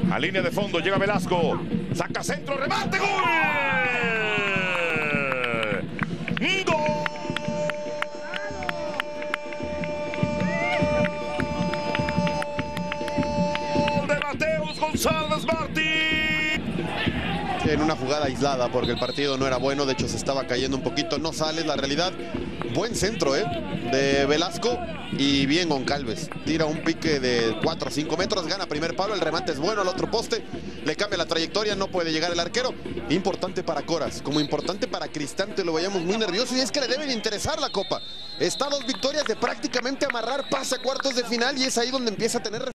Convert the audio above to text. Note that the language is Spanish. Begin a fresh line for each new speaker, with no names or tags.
A línea de fondo llega Velasco. Saca centro, remate, gol. ¡Gol! De Mateus González Martí.
En una jugada aislada porque el partido no era bueno, de hecho se estaba cayendo un poquito, no sale la realidad. Buen centro de Velasco y bien Goncalves. Tira un pique de 4 o 5 metros, gana primer palo, el remate es bueno al otro poste, le cambia la trayectoria, no puede llegar el arquero. Importante para Coras, como importante para Cristante, lo veíamos muy nervioso y es que le deben interesar la Copa. Está a 2 victorias de prácticamente amarrar, pasa a cuartos de final y es ahí donde empieza a tener